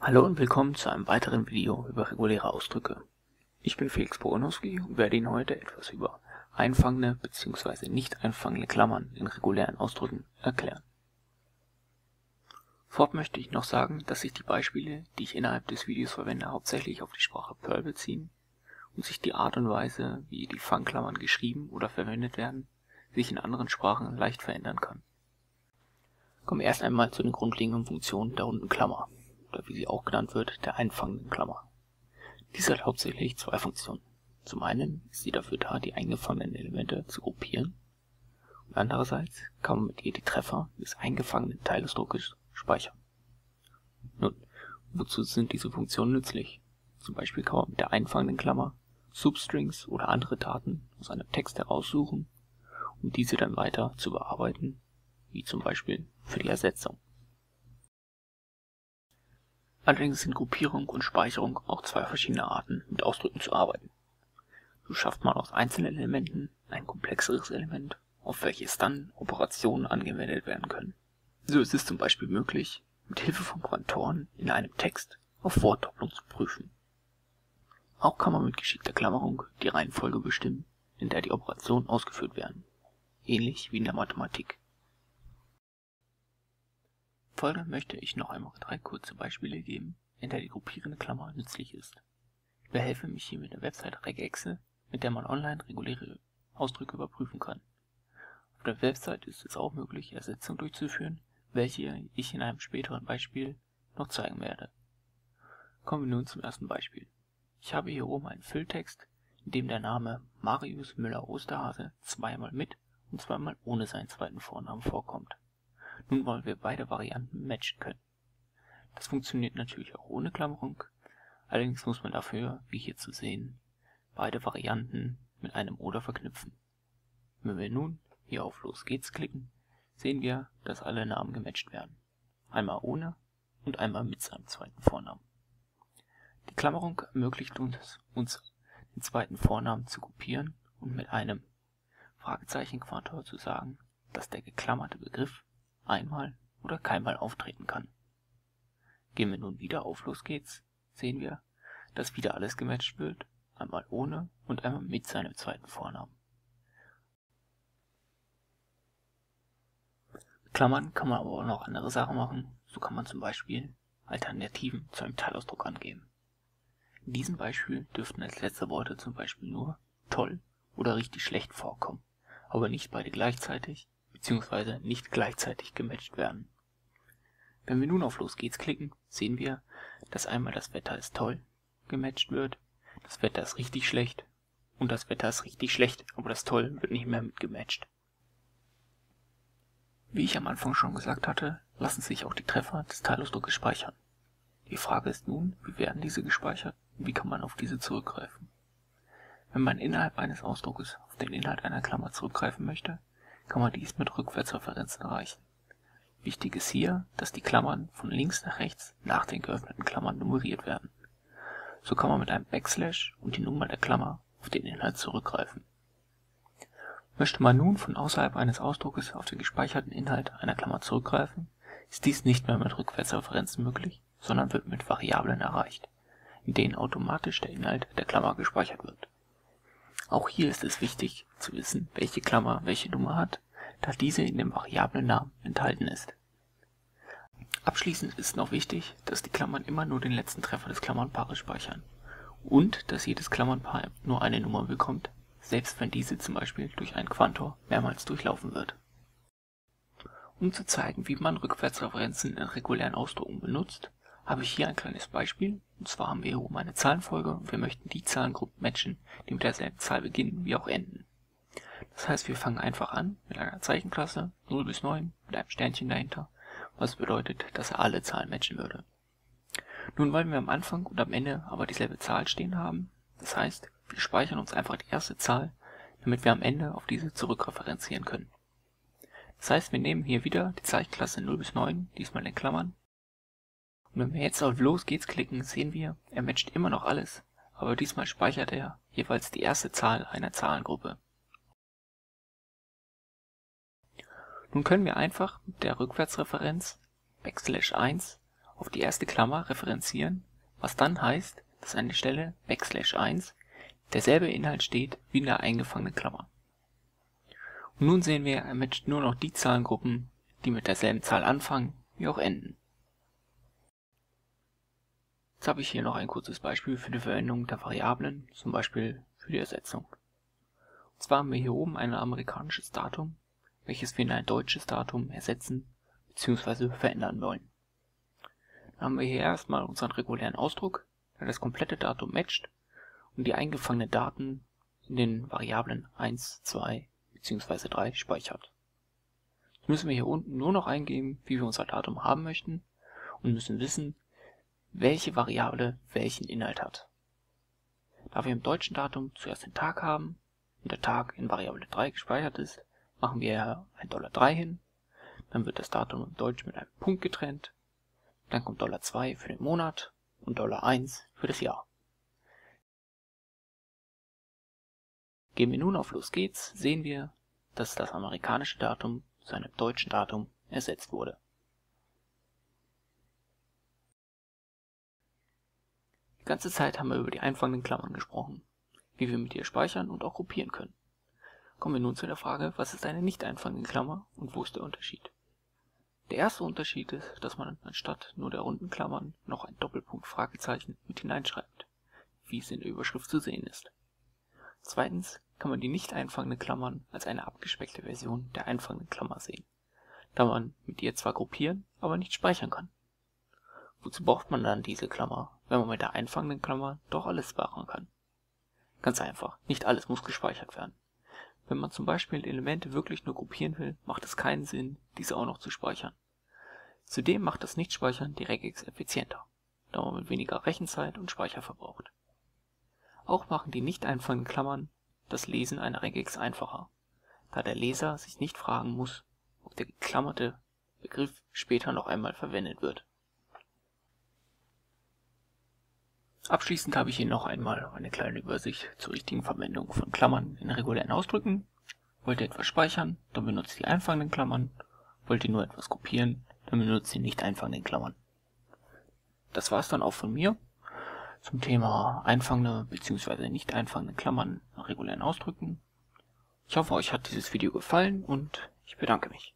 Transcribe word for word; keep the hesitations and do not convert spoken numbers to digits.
Hallo und willkommen zu einem weiteren Video über reguläre Ausdrücke. Ich bin Felix Boronowski und werde Ihnen heute etwas über einfangende bzw. nicht einfangende Klammern in regulären Ausdrücken erklären. Vorab möchte ich noch sagen, dass sich die Beispiele, die ich innerhalb des Videos verwende, hauptsächlich auf die Sprache Perl beziehen und sich die Art und Weise, wie die Fangklammern geschrieben oder verwendet werden, sich in anderen Sprachen leicht verändern kann. Kommen wir erst einmal zu den grundlegenden Funktionen der runden Klammer, oder wie sie auch genannt wird, der einfangenden Klammer. Diese hat hauptsächlich zwei Funktionen. Zum einen ist sie dafür da, die eingefangenen Elemente zu gruppieren, und andererseits kann man mit ihr die Treffer des eingefangenen Teilausdruckes speichern. Nun, wozu sind diese Funktionen nützlich? Zum Beispiel kann man mit der einfangenden Klammer Substrings oder andere Daten aus einem Text heraussuchen, um diese dann weiter zu bearbeiten, wie zum Beispiel für die Ersetzung. Allerdings sind Gruppierung und Speicherung auch zwei verschiedene Arten, mit Ausdrücken zu arbeiten. So schafft man aus einzelnen Elementen ein komplexeres Element, auf welches dann Operationen angewendet werden können. So ist es zum Beispiel möglich, mit Hilfe von Pointoren in einem Text auf Wortdopplung zu prüfen. Auch kann man mit geschickter Klammerung die Reihenfolge bestimmen, in der die Operationen ausgeführt werden, ähnlich wie in der Mathematik. Folgend möchte ich noch einmal drei kurze Beispiele geben, in der die gruppierende Klammer nützlich ist. Ich behelfe mich hier mit der Website regexe, mit der man online reguläre Ausdrücke überprüfen kann. Auf der Website ist es auch möglich, Ersetzungen durchzuführen, welche ich in einem späteren Beispiel noch zeigen werde. Kommen wir nun zum ersten Beispiel. Ich habe hier oben einen Fülltext, in dem der Name Marius Müller-Osterhase zweimal mit und zweimal ohne seinen zweiten Vornamen vorkommt. Nun wollen wir beide Varianten matchen können. Das funktioniert natürlich auch ohne Klammerung, allerdings muss man dafür, wie hier zu sehen, beide Varianten mit einem Oder verknüpfen. Wenn wir nun hier auf Los geht's klicken, sehen wir, dass alle Namen gematcht werden. Einmal ohne und einmal mit seinem zweiten Vornamen. Die Klammerung ermöglicht uns, uns den zweiten Vornamen zu kopieren und mit einem Fragezeichen-Quator zu sagen, dass der geklammerte Begriff einmal oder keinmal auftreten kann. Gehen wir nun wieder auf Los geht's, sehen wir, dass wieder alles gematcht wird, einmal ohne und einmal mit seinem zweiten Vornamen. Mit Klammern kann man aber auch noch andere Sachen machen, so kann man zum Beispiel Alternativen zu einem Teilausdruck angeben. In diesem Beispiel dürften als letzte Worte zum Beispiel nur toll oder richtig schlecht vorkommen, aber nicht beide gleichzeitig bzw. nicht gleichzeitig gematcht werden. Wenn wir nun auf Los geht's klicken, sehen wir, dass einmal das Wetter ist toll gematcht wird, das Wetter ist richtig schlecht und das Wetter ist richtig schlecht, aber das toll wird nicht mehr mit gematcht. Wie ich am Anfang schon gesagt hatte, lassen sich auch die Treffer des Teilausdruckes speichern. Die Frage ist nun, wie werden diese gespeichert und wie kann man auf diese zurückgreifen? Wenn man innerhalb eines Ausdruckes auf den Inhalt einer Klammer zurückgreifen möchte, kann man dies mit Rückwärtsreferenzen erreichen. Wichtig ist hier, dass die Klammern von links nach rechts nach den geöffneten Klammern nummeriert werden. So kann man mit einem Backslash und die Nummer der Klammer auf den Inhalt zurückgreifen. Möchte man nun von außerhalb eines Ausdruckes auf den gespeicherten Inhalt einer Klammer zurückgreifen, ist dies nicht mehr mit Rückwärtsreferenzen möglich, sondern wird mit Variablen erreicht, in denen automatisch der Inhalt der Klammer gespeichert wird. Auch hier ist es wichtig zu wissen, welche Klammer welche Nummer hat, da diese in dem Variablennamen enthalten ist. Abschließend ist noch wichtig, dass die Klammern immer nur den letzten Treffer des Klammernpaares speichern und dass jedes Klammernpaar nur eine Nummer bekommt, selbst wenn diese zum Beispiel durch einen Quantor mehrmals durchlaufen wird. Um zu zeigen, wie man Rückwärtsreferenzen in regulären Ausdrucken benutzt, habe ich hier ein kleines Beispiel, und zwar haben wir hier oben eine Zahlenfolge und wir möchten die Zahlengruppen matchen, die mit derselben Zahl beginnen wie auch enden. Das heißt, wir fangen einfach an mit einer Zeichenklasse null bis neun mit einem Sternchen dahinter, was bedeutet, dass er alle Zahlen matchen würde. Nun wollen wir am Anfang und am Ende aber dieselbe Zahl stehen haben, das heißt, wir speichern uns einfach die erste Zahl, damit wir am Ende auf diese zurückreferenzieren können. Das heißt, wir nehmen hier wieder die Zeichenklasse null bis neun, diesmal in Klammern. Und wenn wir jetzt auf Los geht's klicken, sehen wir, er matcht immer noch alles, aber diesmal speichert er jeweils die erste Zahl einer Zahlengruppe. Nun können wir einfach mit der Rückwärtsreferenz Backslash eins auf die erste Klammer referenzieren, was dann heißt, dass an der Stelle Backslash eins derselbe Inhalt steht wie in der eingefangenen Klammer. Und nun sehen wir, er matcht nur noch die Zahlengruppen, die mit derselben Zahl anfangen wie auch enden. Jetzt habe ich hier noch ein kurzes Beispiel für die Verwendung der Variablen, zum Beispiel für die Ersetzung. Und zwar haben wir hier oben ein amerikanisches Datum, welches wir in ein deutsches Datum ersetzen bzw. verändern wollen. Dann haben wir hier erstmal unseren regulären Ausdruck, der das komplette Datum matcht und die eingefangenen Daten in den Variablen eins, zwei bzw. drei speichert. Jetzt müssen wir hier unten nur noch eingeben, wie wir unser Datum haben möchten und müssen wissen, welche Variable welchen Inhalt hat. Da wir im deutschen Datum zuerst den Tag haben und der Tag in Variable drei gespeichert ist, machen wir ein Dollar drei hin, dann wird das Datum im Deutsch mit einem Punkt getrennt, dann kommt Dollar zwei für den Monat und Dollar eins für das Jahr. Gehen wir nun auf Los geht's, sehen wir, dass das amerikanische Datum zu einem deutschen Datum ersetzt wurde. Die ganze Zeit haben wir über die einfangenden Klammern gesprochen, wie wir mit ihr speichern und auch gruppieren können. Kommen wir nun zu der Frage, was ist eine nicht einfangende Klammer und wo ist der Unterschied? Der erste Unterschied ist, dass man anstatt nur der runden Klammern noch ein Doppelpunkt Fragezeichen mit hineinschreibt, wie es in der Überschrift zu sehen ist. Zweitens kann man die nicht einfangenden Klammern als eine abgespeckte Version der einfangenden Klammer sehen, da man mit ihr zwar gruppieren, aber nicht speichern kann. Wozu braucht man dann diese Klammer, wenn man mit der einfangenden Klammer doch alles sparen kann? Ganz einfach, nicht alles muss gespeichert werden. Wenn man zum Beispiel Elemente wirklich nur gruppieren will, macht es keinen Sinn, diese auch noch zu speichern. Zudem macht das Nichtspeichern die Regex effizienter, da man mit weniger Rechenzeit und Speicher verbraucht. Auch machen die nicht einfangenden Klammern das Lesen einer Regex einfacher, da der Leser sich nicht fragen muss, ob der geklammerte Begriff später noch einmal verwendet wird. Abschließend habe ich hier noch einmal eine kleine Übersicht zur richtigen Verwendung von Klammern in regulären Ausdrücken. Wollt ihr etwas speichern, dann benutzt die einfangenden Klammern. Wollt ihr nur etwas kopieren, dann benutzt die nicht einfangenden Klammern. Das war's dann auch von mir zum Thema einfangende bzw. nicht einfangende Klammern in regulären Ausdrücken. Ich hoffe, euch hat dieses Video gefallen und ich bedanke mich.